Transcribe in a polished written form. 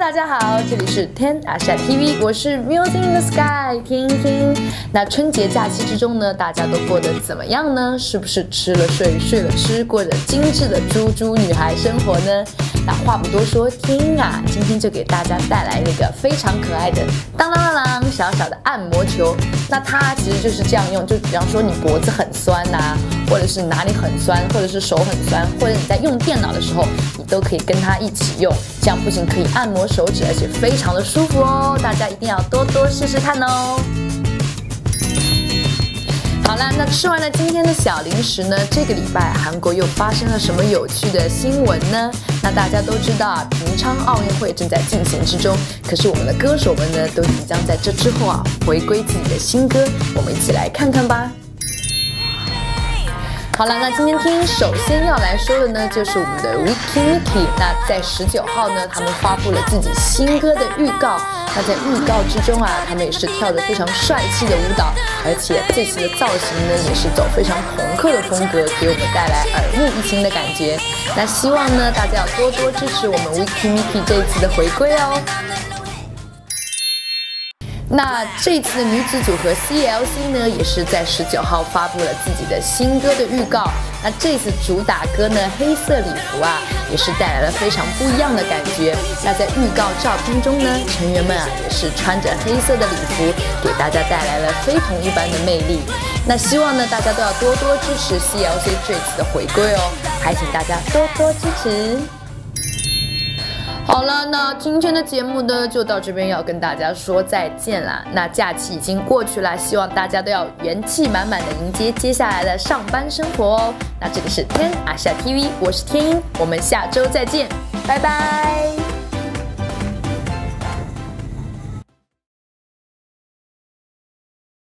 大家好，这里是TENASIA TV， 我是 Music in the Sky 听一听。那春节假期之中呢，大家都过得怎么样呢？是不是吃了睡，睡了吃，过着精致的猪猪女孩生活呢？那话不多说，听啊，今天就给大家带来那个非常可爱的当啷啷啷小小的按摩球。那它其实就是这样用，就比方说你脖子很酸呐，或者是哪里很酸，或者是手很酸，或者你在用电脑的时候，你都可以跟它一起用。这样不仅可以按摩手指，而且非常的舒服哦，大家一定要多多试试看哦。好啦，那吃完了今天的小零食呢，这个礼拜韩国又发生了什么有趣的新闻呢？那大家都知道啊，平昌奥运会正在进行之中，可是我们的歌手们呢，都即将在这之后啊，回归自己的新歌，我们一起来看看吧。好了，那今天听首先要来说的呢，就是我们的 Wiki。那在19号呢，他们发布了自己新歌的预告。那在预告之中啊，他们也是跳着非常帅气的舞蹈，而且这次的造型呢，也是走非常朋克的风格，给我们带来耳目一新的感觉。那希望呢，大家要多多支持我们 Wiki 这一次的回归哦。那这一次的女子组合 CLC 呢，也是在19号发布了自己的新歌的预告。那这次主打歌呢，黑色礼服啊，也是带来了非常不一样的感觉。那在预告照片中呢，成员们啊也是穿着黑色的礼服，给大家带来了非同一般的魅力。那希望呢，大家都要多多支持 CLC 这次的回归哦，还请大家多多支持。好了，那今天的节目呢，就到这边要跟大家说再见啦。那假期已经过去了，希望大家都要元气满满的迎接接下来的上班生活哦。那这里是TENASIA TV， 我是天音，我们下周再见，拜拜。